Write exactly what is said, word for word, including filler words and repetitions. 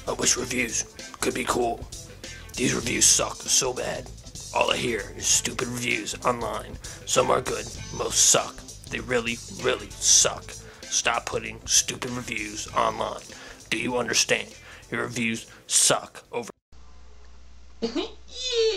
I wish reviews could be cool. These reviews suck so bad. All I hear is stupid reviews online. Some are good, most suck. They really, really suck. Stop putting stupid reviews online. Do you understand? Your reviews suck over. Yeah.